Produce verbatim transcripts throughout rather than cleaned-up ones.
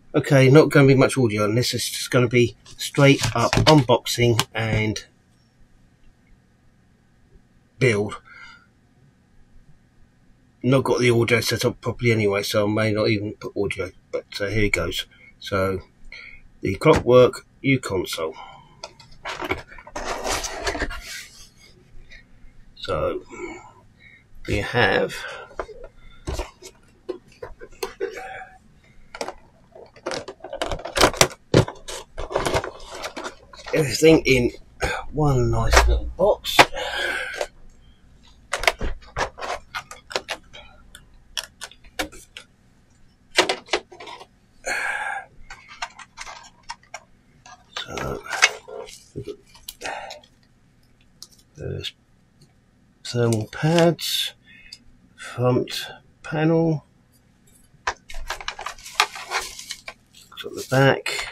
Okay, not going to be much audio on this. It's just going to be straight up unboxing and build. Not got the audio set up properly anyway, so I may not even put audio, but uh, here it goes. So the Clockwork uConsole. So we have everything in one nice little box. So there's thermal pads, front panel, looks at the back.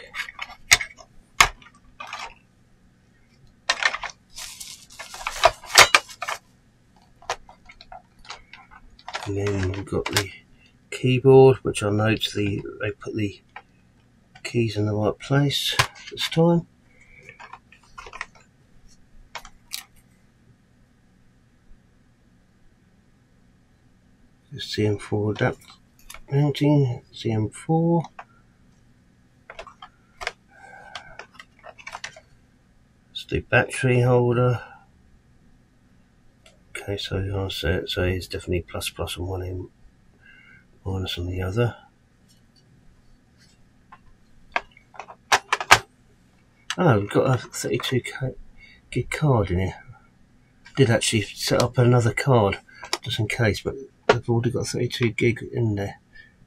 And then we've got the keyboard, which I note the they put the keys in the right place this time. The C M four adapt mounting, C M four. It's the battery holder. Okay, so I'll say it, so it's definitely plus plus on one end, minus on the other. Oh, we've got a thirty-two gig card in here. Did actually set up another card just in case, but I've already got thirty-two gig in there.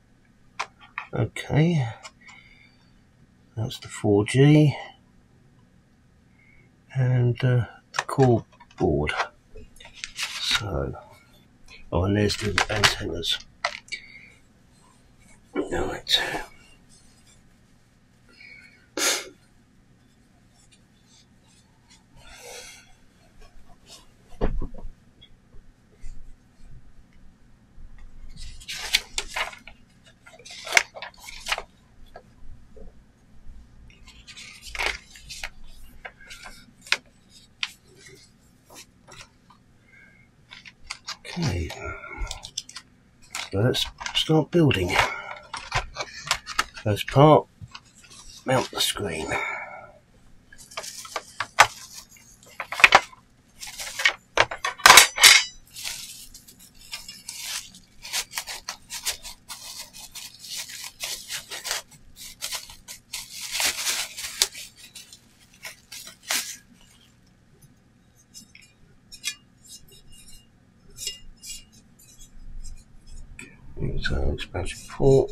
Okay, that's the four G and uh, the core board. So, oh, and there's the antennas. Right. Okay, so let's start building. First part, mount the screen. So expansion port.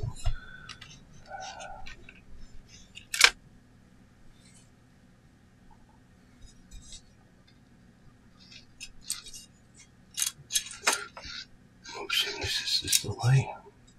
Oops, this is this the way.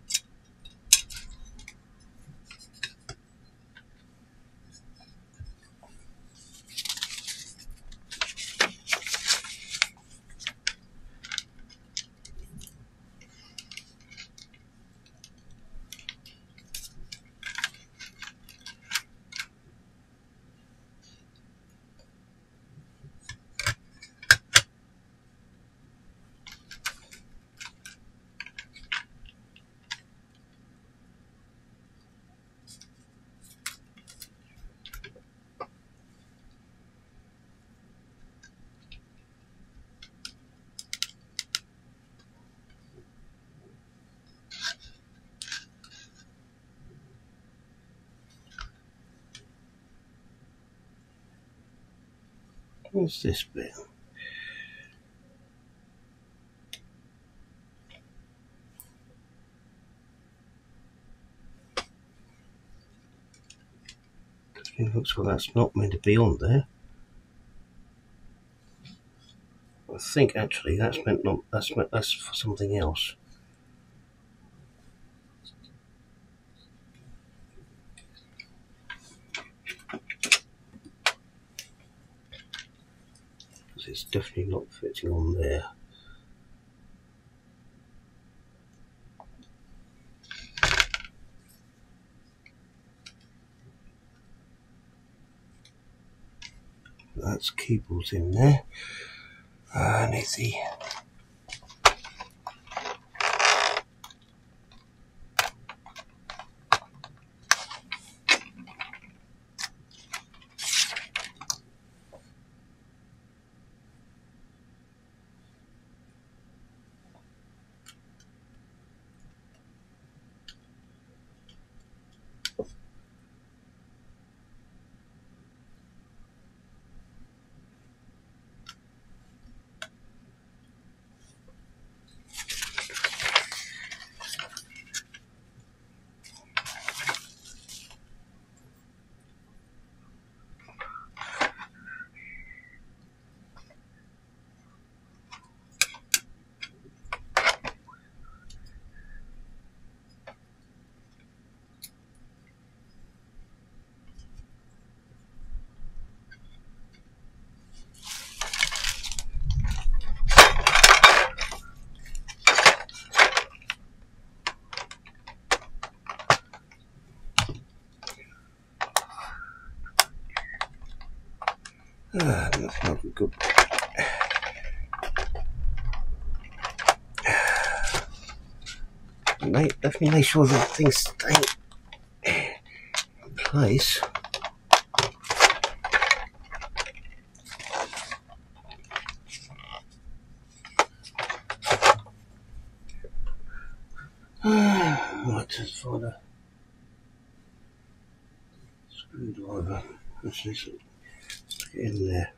What's this bit? It looks like that's not meant to be on there. I think actually that's meant not. That's meant that's for something else. Because it's definitely not fitting on there. That's keyboards in there. Uh, and it's the Ah, that's not good. Make, definitely make sure that things stay in place. Right, just find a screwdriver. Let's just stick it in there.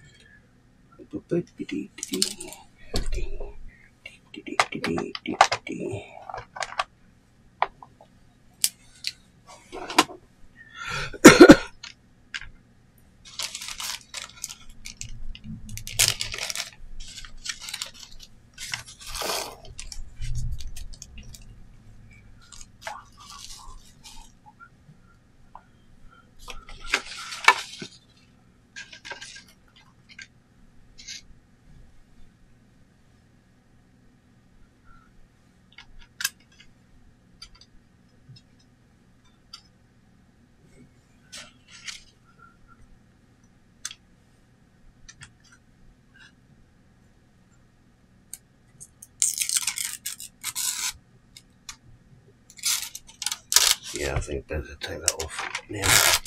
Yeah, I think better take that off now.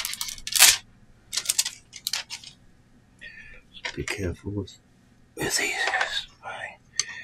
Just be careful with, with these. Right.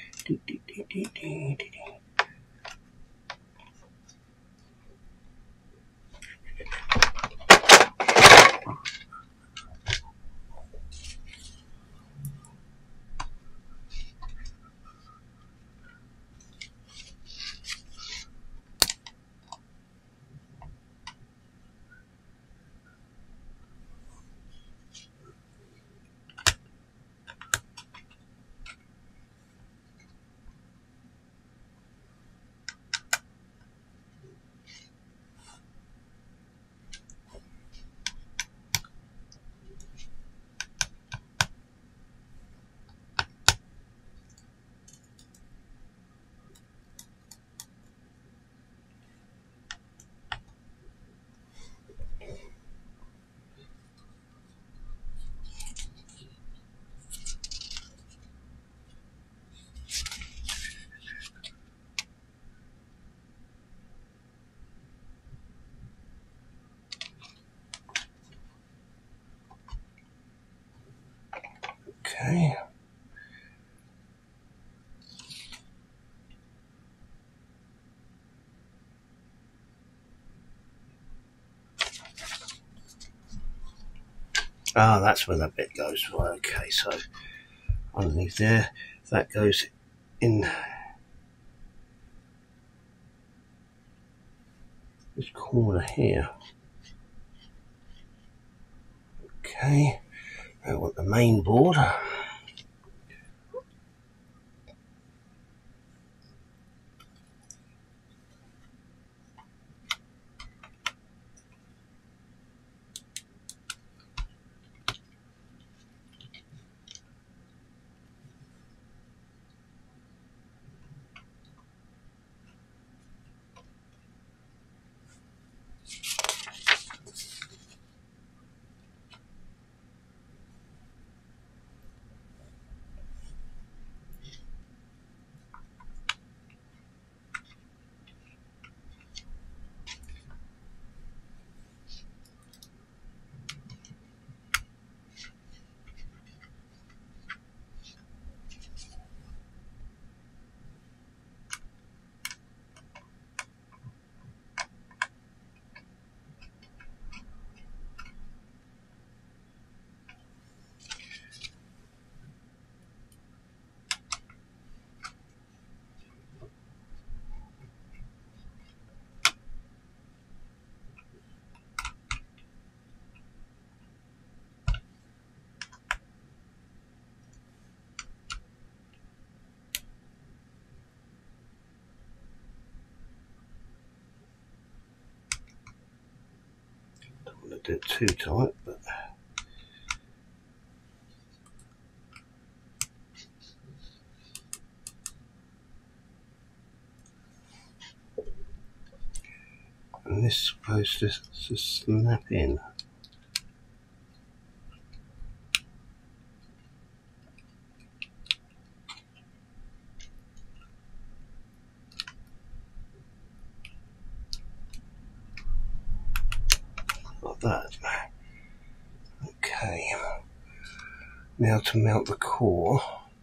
Okay. Ah, that's where that bit goes. Right, okay, so underneath there, that goes in this corner here. Okay, I want the main board. do it too tight, but and this is supposed to, to snap in. Like that. Okay. Now to mount the core.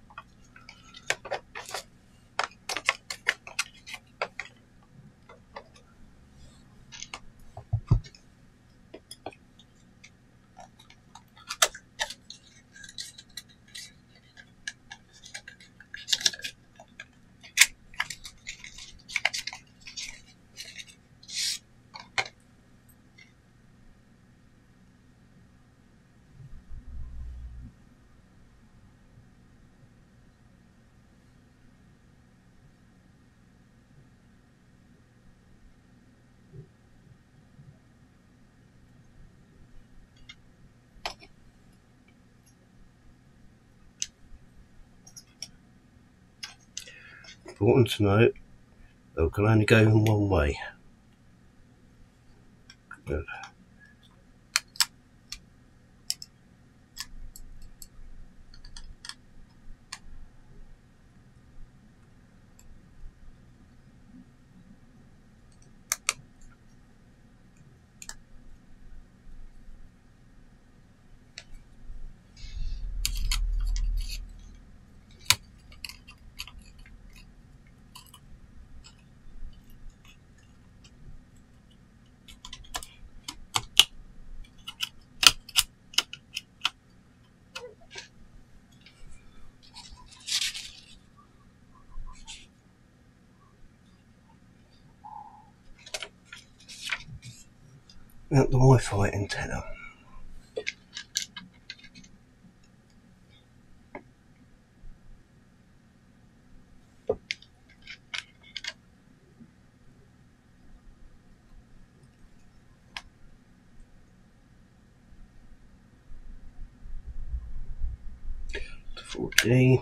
Important to note, they can only go in one way. Good. Mount the Wi-Fi antenna. four G.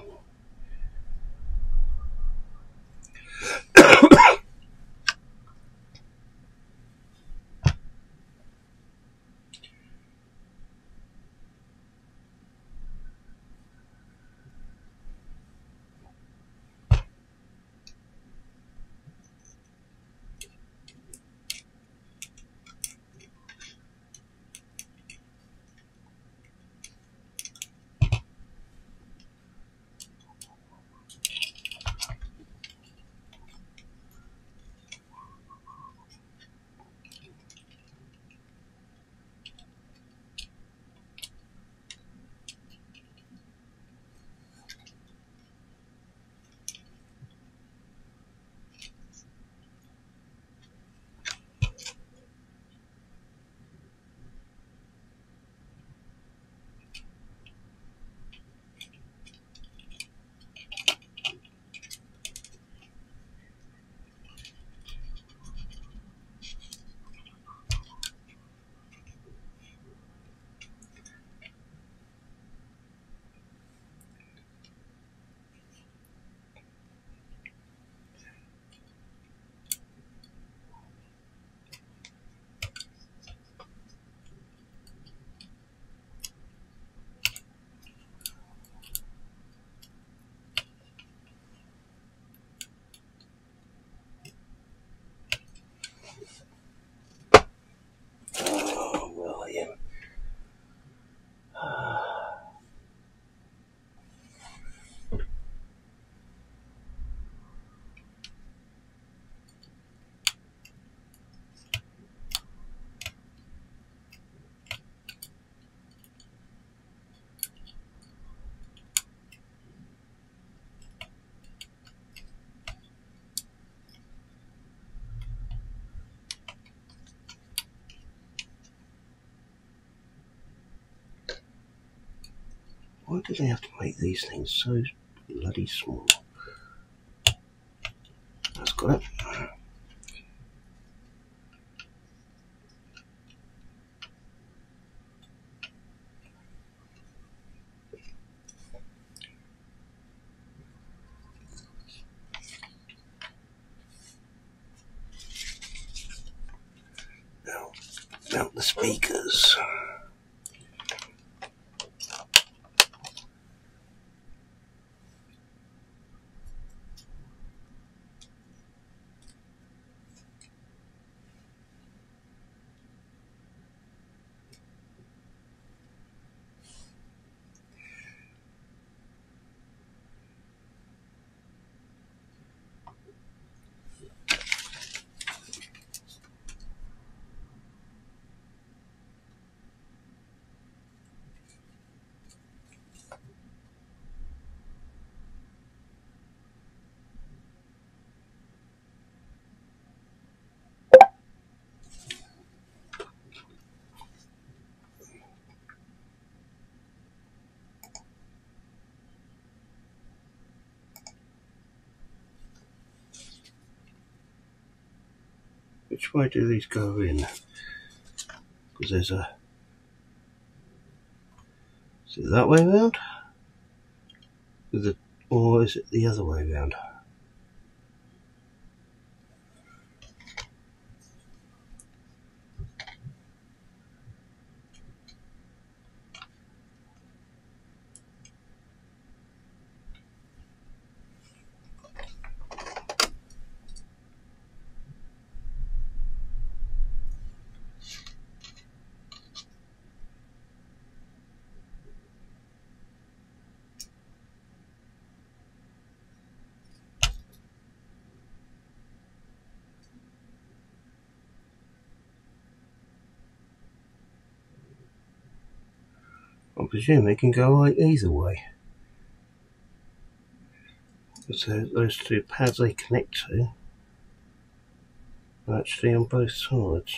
Why do they have to make these things so bloody small? That's got it. mount the speakers. Which way do these go in? Because there's a... Is it that way round? With the, or is it the other way round? I presume it can go either way. So those two pads they connect to are actually on both sides.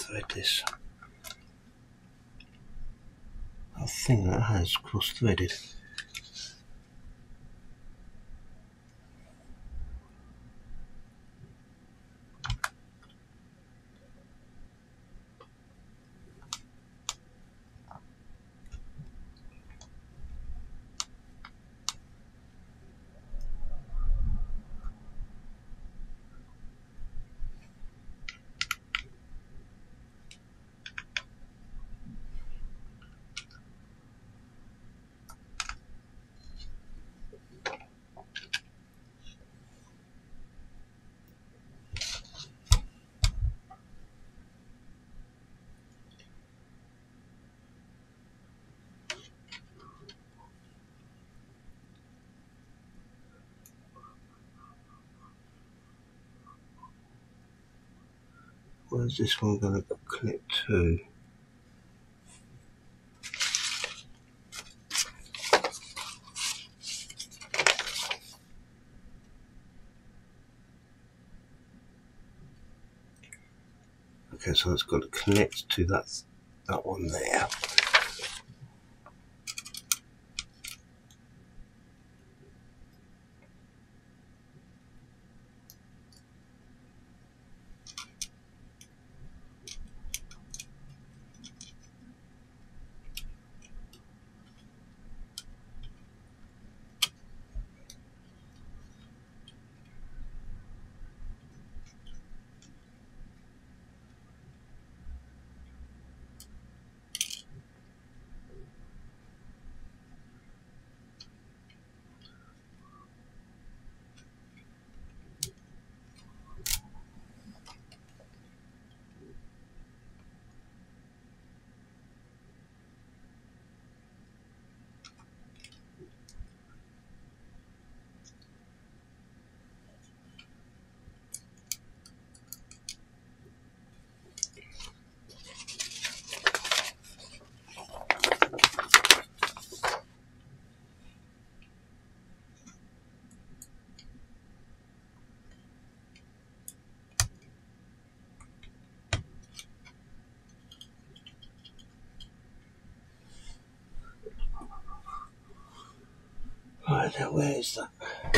thread this. I think that has cross-threaded. Where's this one going to connect to? Okay, so it's got to connect to that that one there. Right, now where is that?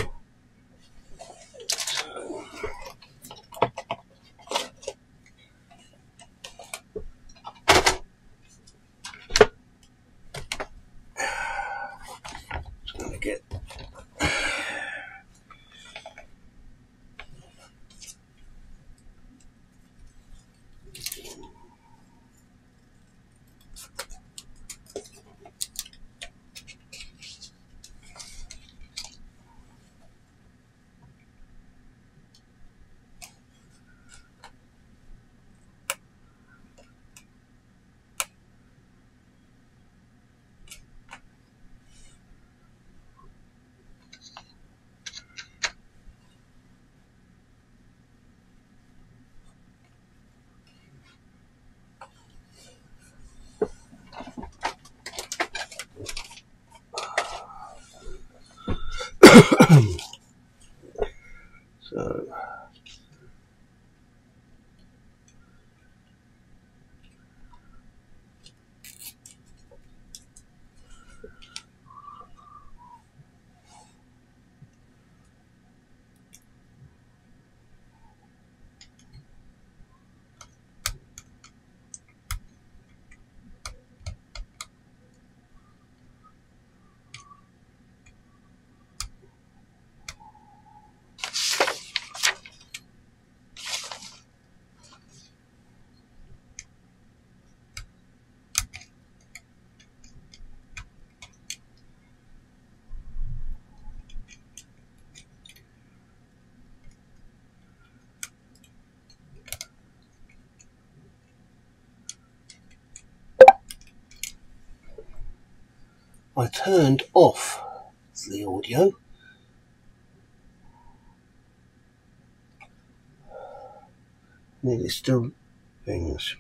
Just going to get so I turned off the audio. And it still things.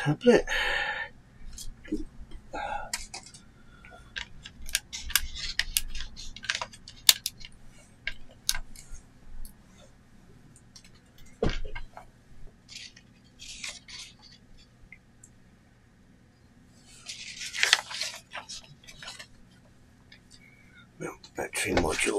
tablet. Mount the battery module.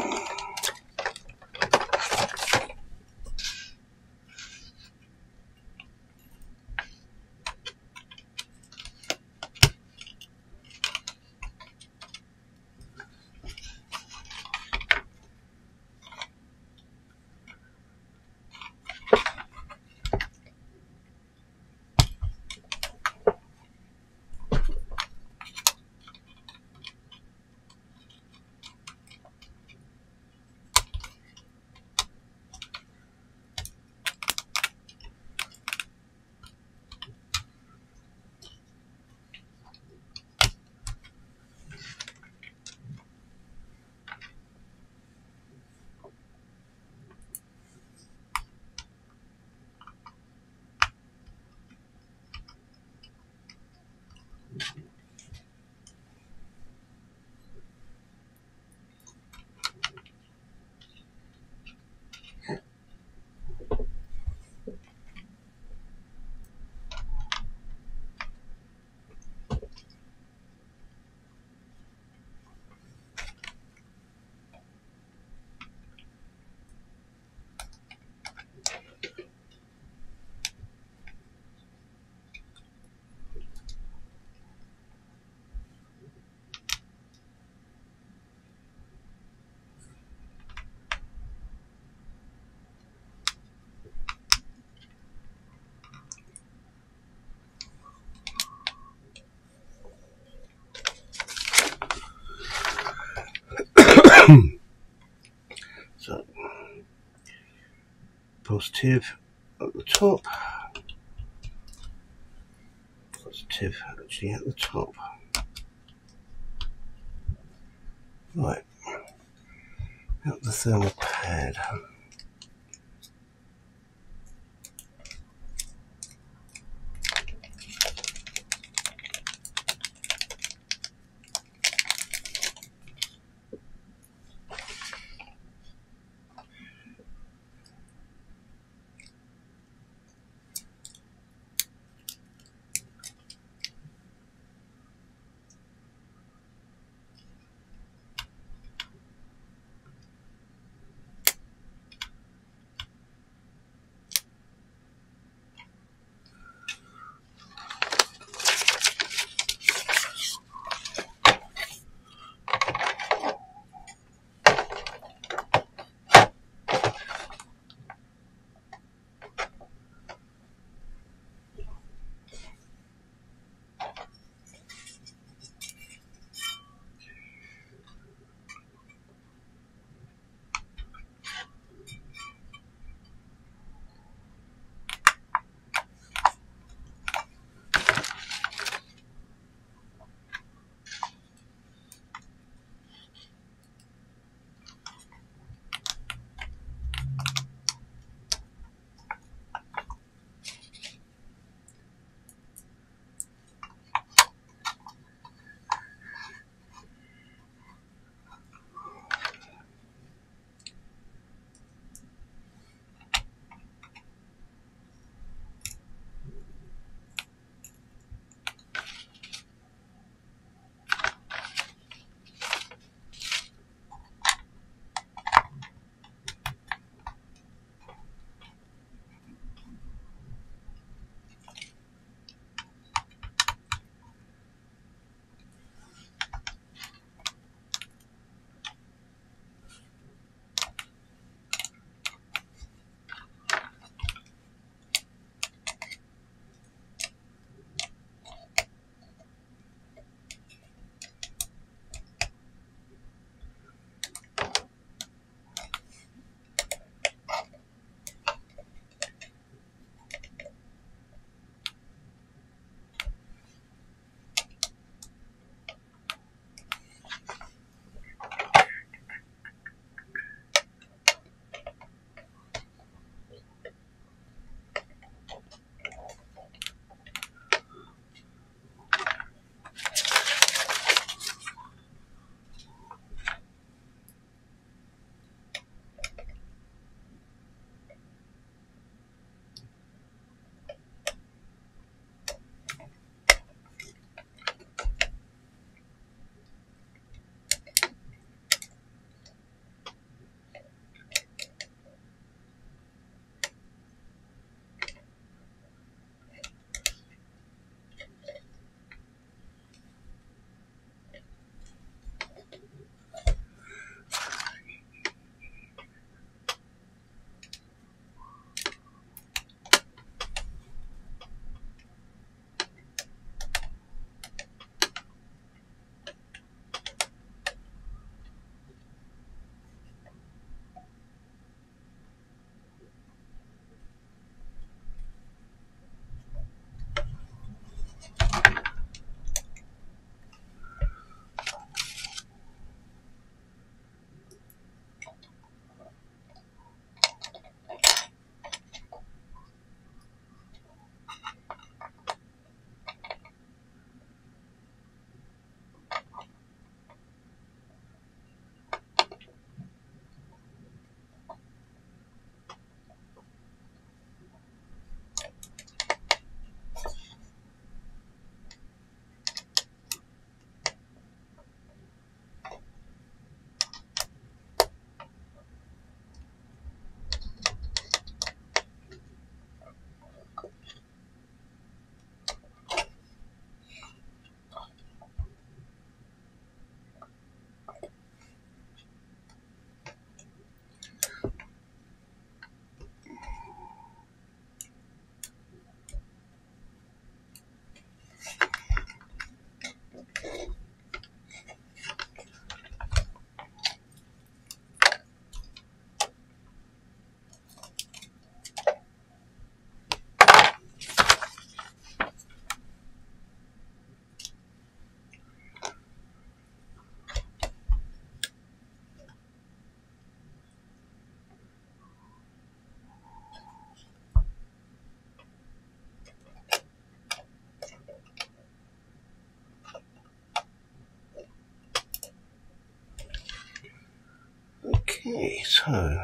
So, positive at the top, positive actually at the top. Right, out the thermal pad. Okay, so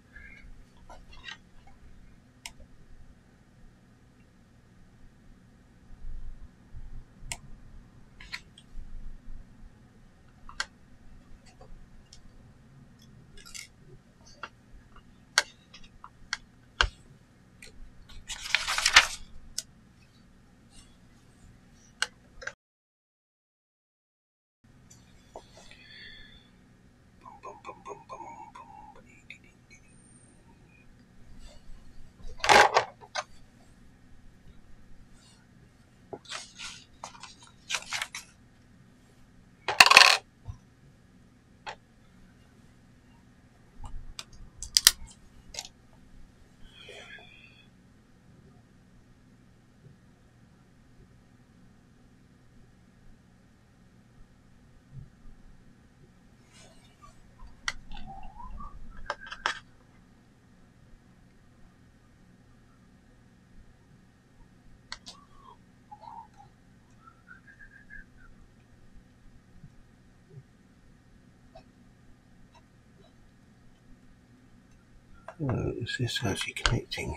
oh, is this actually connecting?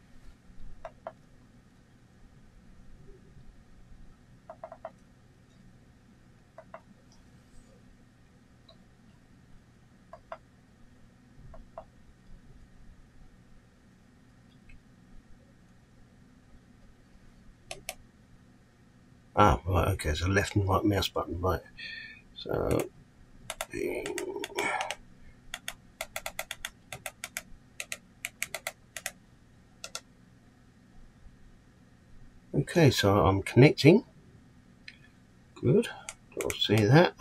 Ah, right, okay, so left and right mouse button, right. So, okay, so I'm connecting. Good, I'll see that.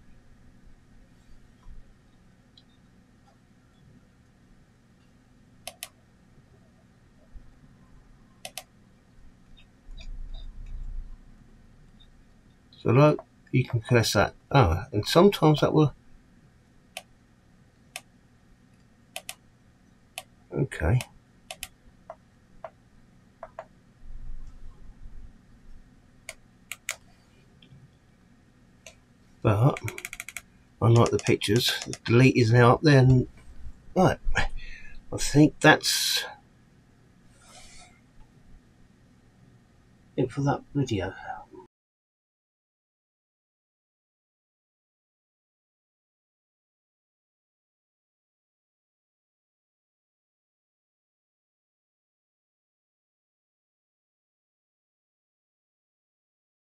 So look, you can press that. Oh, and sometimes that will. Okay. But unlike the pictures, the delete is now up there. And right, I think that's it for that video.